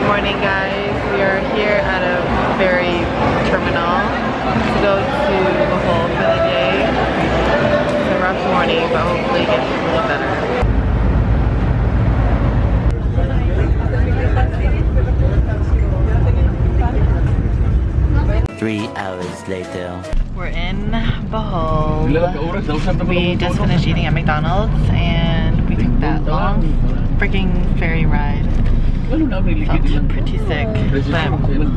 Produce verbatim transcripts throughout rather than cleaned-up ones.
morning, guys. We are here at a ferry terminal to go to Bohol for the day. It's a rough morning, but hopefully it gets a little better. Three hours later. We're in Bohol. We just finished eating at McDonald's and we took that long freaking ferry ride. Felt pretty sick, but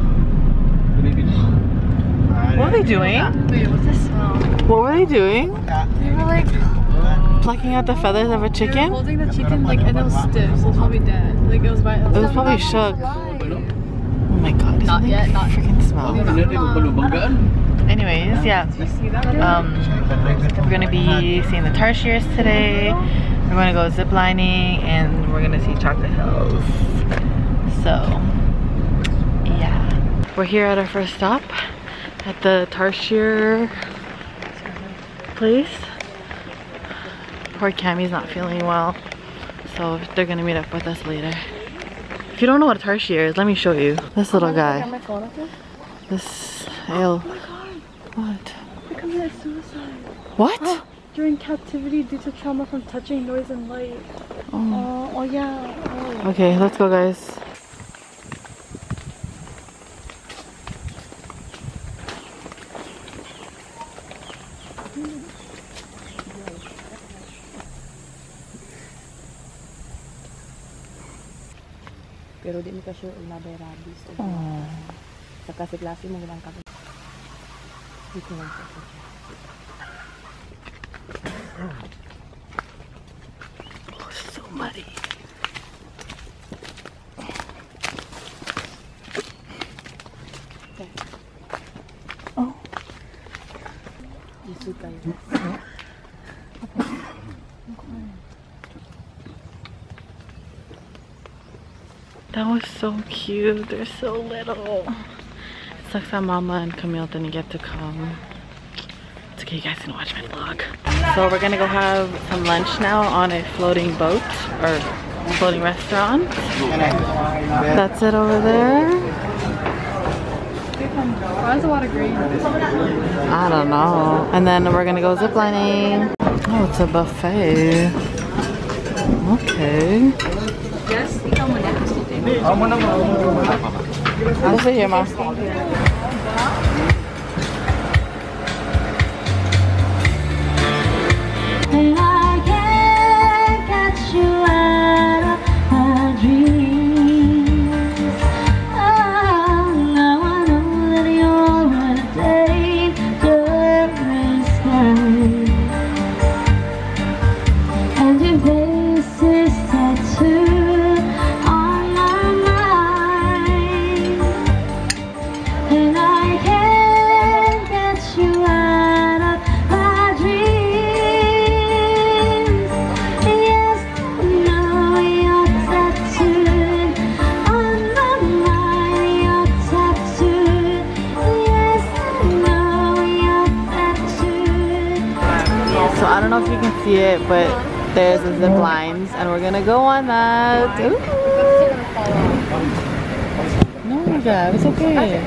what were they doing? Wait, what's this smell? What were they doing? They were like Plucking out the feathers of a they chicken? were holding the chicken like and it was stiff, so it was probably dead. Like it was by It was probably shook. Oh my god, Not yet, not freaking smell. Anyways, yeah. Um, we're gonna be seeing the Tarshirs today. We're gonna go ziplining and we're gonna see Chocolate Hills. So, yeah. We're here at our first stop at the Tarshir place. Poor Cammie's not feeling well, so they're gonna meet up with us later. If you don't know what a Tarshir is, let me show you. This little guy. This ale. What? They committed suicide. What? During captivity due to trauma from touching, noise, and light. Oh, Oh, oh yeah. Oh. okay, let's go, guys. Pero di mo ka sure kung nabay rabies o Oh. sa klase-klase mo lang kami. Dito lang sa kotse. Oh, so muddy. Oh. Isu kayo. That was so cute. They're so little. It sucks that Mama and Camille didn't get to come. It's okay, you guys can watch my vlog. So we're gonna go have some lunch now on a floating boat or floating restaurant. That's it over there. Why is the water green? I don't know. And then we're gonna go ziplining. Oh, it's a buffet. Okay. Yes, ikaw mo na. I'll sit here, Mom. And I can't catch you out of my dreams. Oh, now I know that you're a dangerous guy, and your face is tattooed on my mind. And I can't get you out of my dreams. Yes, I know you're tattooed on my mind. You're tattooed. Yes, I know you're tattooed. So I don't know if you can see it, but there's the zip lines and we're gonna go on that. Ooh. No, yeah, it's okay.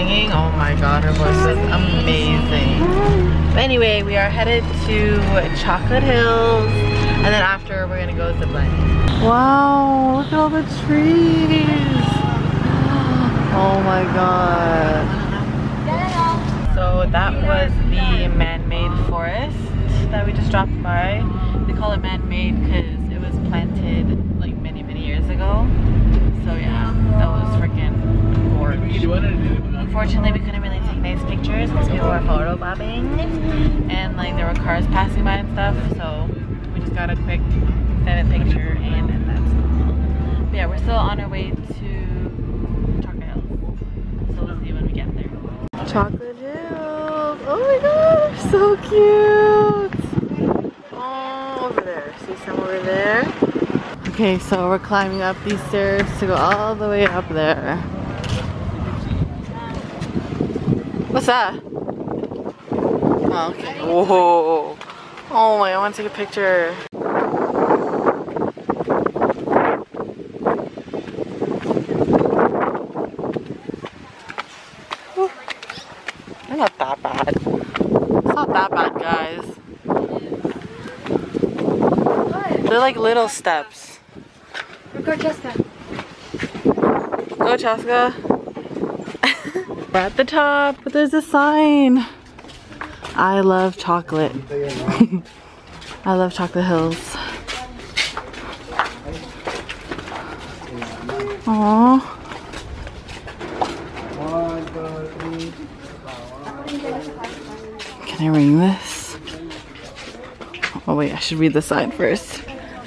singing. Oh my god, her voice was amazing. But anyway, we are headed to Chocolate Hills, and then after we're gonna go ziplining. Wow, look at all the trees. Oh my god. So that was the man-made forest that we just dropped by. They call it man-made because it was planted like many, many years ago. So yeah, that was freaking gorgeous. Unfortunately, we couldn't really take nice pictures because people were photo bobbing and like there were cars passing by and stuff. So we just got a quick seven picture and then that's all. But yeah, we're still on our way to Chocolate Hills. So we'll see when we get there. Chocolate Hills! Oh my gosh, so cute! Oh, over there. See some over there? Okay, so we're climbing up these stairs to go all the way up there. What's that? Oh, okay. Whoa! Oh my, I want to take a picture. They're not that bad. It's not that bad, guys. They're like little steps. Go, Jessica. Go, Chaska. We're at the top, but there's a sign. I love chocolate. I love Chocolate Hills. Aww. Can I ring this? Oh wait, I should read the sign first.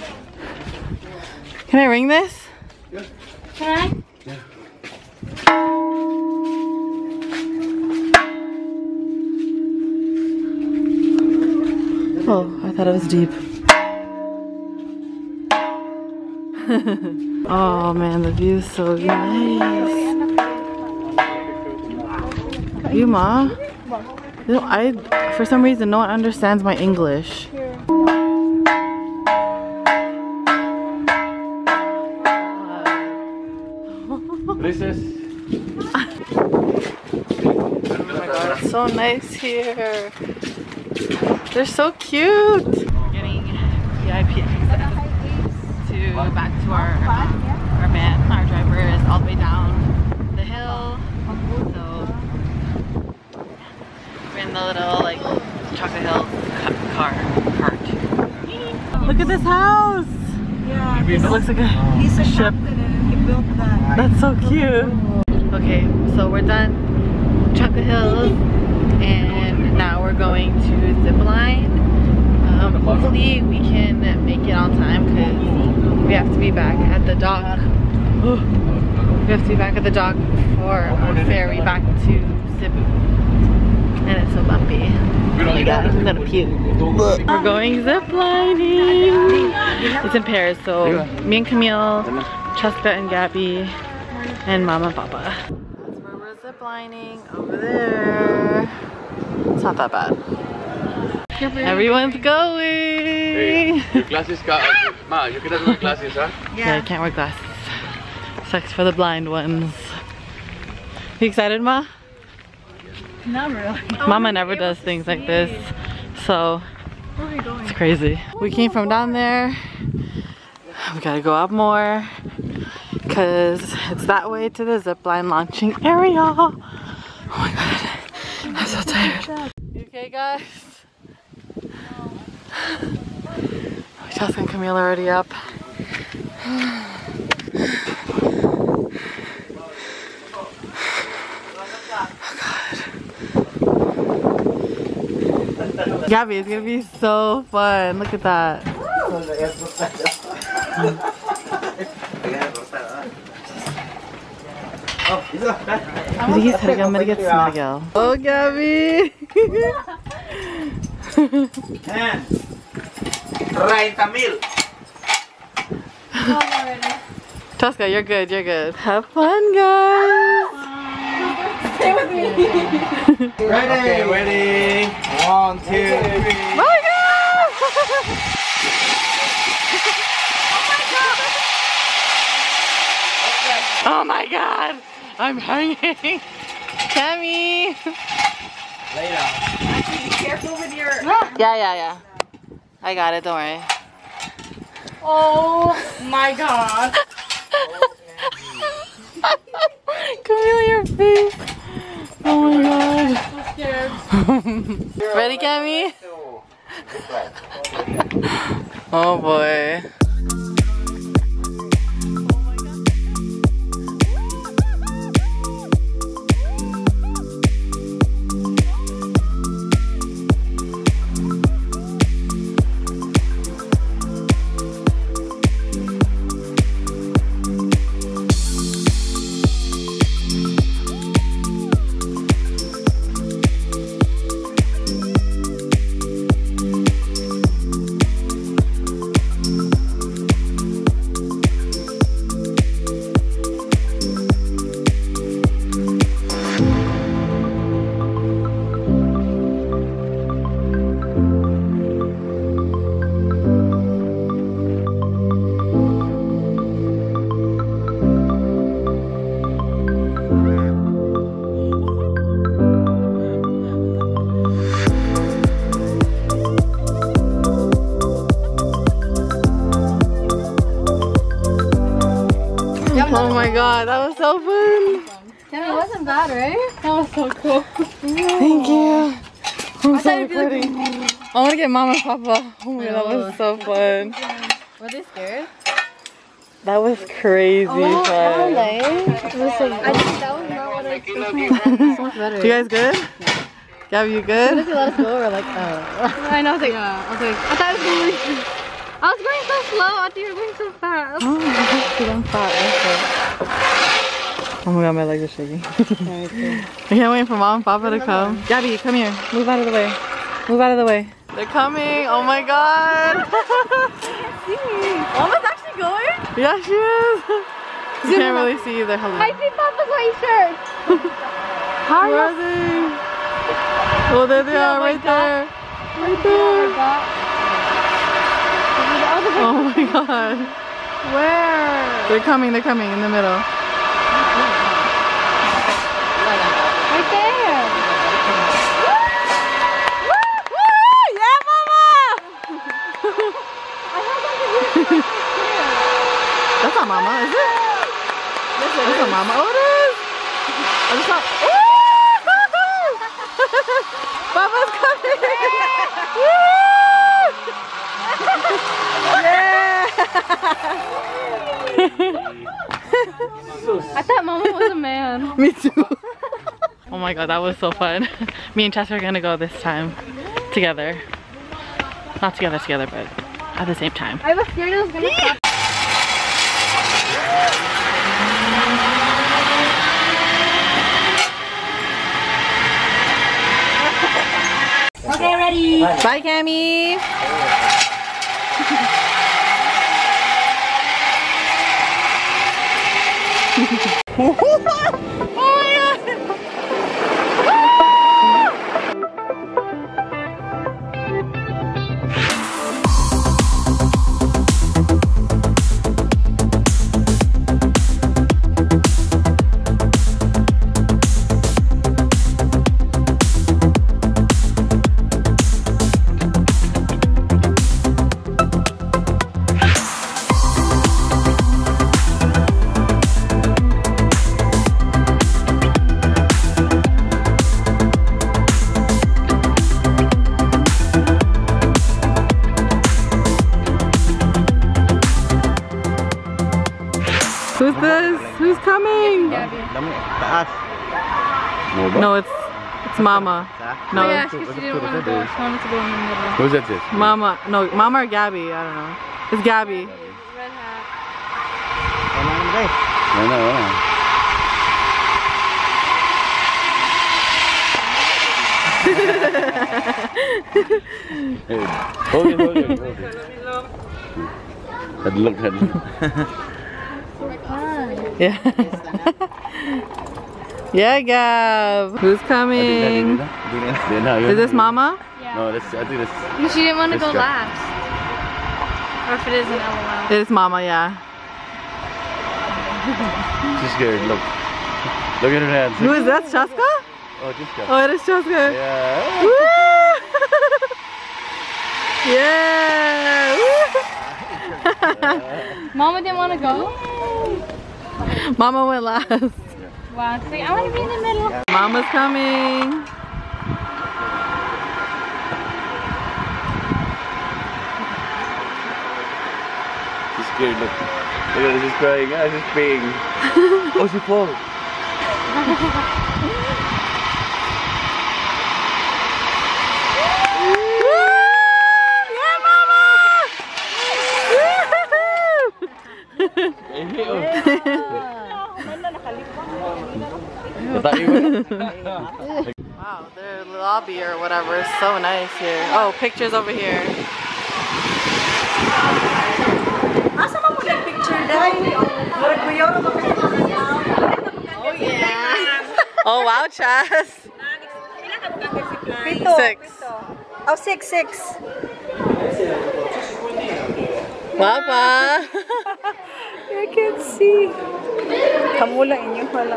Can I ring this? Can I? Oh, I thought it was deep. Oh man, the view is so nice. You, Ma? You know, I, for some reason, no one understands my English. Recess. Oh my god, it's so nice here. They're so cute. Getting V I P access to back to our our van. Our driver is all the way down the hill. So we're in the little like Chocolate Hills car cart. Look at this house. Yeah. It looks like a He's a ship. captain. He built that. That's so cute. Okay, so we're done Chocolate Hills, and now we're going to zip line. Um, hopefully we can make it on time because we have to be back at the dock. We have to be back at the dock for our ferry back to Cebu. And it's so bumpy. Oh my god, I'm gonna puke. We're going zip lining. It's in pairs, so me and Camille, Cheska and Gabby, and Mama and Papa. That's where we're zip lining, over there. It's not that bad. Everyone's going. Hey, your glasses, Ma, you cannot wear glasses, huh? Yeah, I can't wear glasses. Sucks for the blind ones. You excited, Ma? Not really. Mama never does things like this, so it's crazy. We came from down there. We gotta go up more because it's that way to the zipline launching area. Oh my god, I'm so tired. You okay, guys? Chelsea and Camille are already up. Gabby, it's gonna be so fun. Look at that. Meriget harga meriget smergel. Oh, Gabby. treinta mil. Tosca, you're good, you're good. Have fun, guys. Stay with me. Ready? Okay, ready? One, two, three. My god! Oh my god! I'm hanging. Cammy! Lay down. Be careful with your. Yeah, yeah, yeah. I got it, don't worry. Oh my god. Camille, your face. Oh my god. I'm so scared. Ready, Cammy? Oh boy. Oh my god, that was so fun! Yeah, it wasn't bad, right? That was so cool. Thank you. I'm so pretty. I want to get Mama and Papa. Oh my god, that was so fun. Were they scared? That was crazy fun. It was so I think that was not what I expected. So much better. You guys good? Gabby, you good? If you let us go, we're like, oh. I know, I was like, yeah. I was like, I thought it was going really I was going so slow, I thought you were going so fast. Oh, I'm fat. Oh my god, my legs are shaking. I can't wait for Mom and Papa to come. Gabby, come here. Move out of the way. Move out of the way. They're coming. Oh my god. Mama's actually going? Yeah, she is. You can't really see. They're hello. I see Papa's white shirt. How are they? Oh, there they are, right there. Right there. Oh my god. Where? They're coming, they're coming in the middle. Right there. Yeah, Mama! That's not Mama, is it? That's not Mama. Oh, it is! Oh, it's not. Papa's coming! Yeah! I thought Mama was a man. Me too. Oh my god, that was so fun. Me and Chester are gonna go this time together. Not together together, but at the same time. I was scared it was gonna stop. Okay, ready. Bye, Cammy. Oh my god! Who's this? Who's coming? No, it's it's Mama. No, Yeah, she, she didn't want to go. She wanted to go in the middle. Who's that? This? Mama. No, Mama or Gabby. I don't know. It's Gabby. Red hat. No, no, no. Hey, hold it, hold it, hold it. Head look, head look. Yeah. Yeah, Gab. Who's coming? Is this Mama? Yeah. No, that's, I think that's... She didn't want to This go guy. last. Or if it is an L O L. It's Mama, yeah. She's scared, look. Look at her hands. Who is that, Shaska? Oh, just go. Oh, it is just good. Yeah. Woo! Yeah! Woo! Mama didn't want to go? Mama went last. Wow, see, I want to be in the middle. Mama's coming. She's scared. Look. Look at her, she's crying. Ah, she's peeing. Oh, she falls. Wow, their lobby or whatever is so nice here. Oh, pictures over here. Oh wow, Chas. Six. Oh, six, six. Papa. I can see. Kamula inyo pala.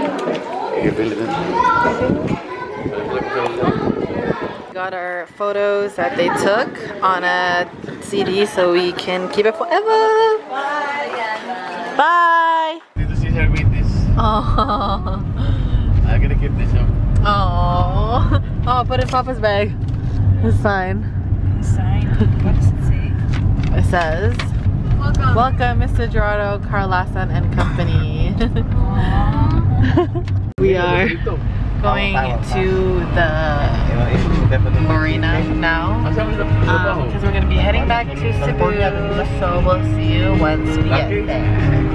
Got our photos that they took on a C D so we can keep it forever. Bye. Dito si Sir with this. Oh. I'm gonna keep this up. Oh. Oh, put it in Papa's bag. It's fine. Sign. What does it say? It says, Welcome, Welcome Mister Gerardo Carlasan and Company. We are going to the marina now because um, we're going to be heading back to Cebu. So we'll see you once we get there.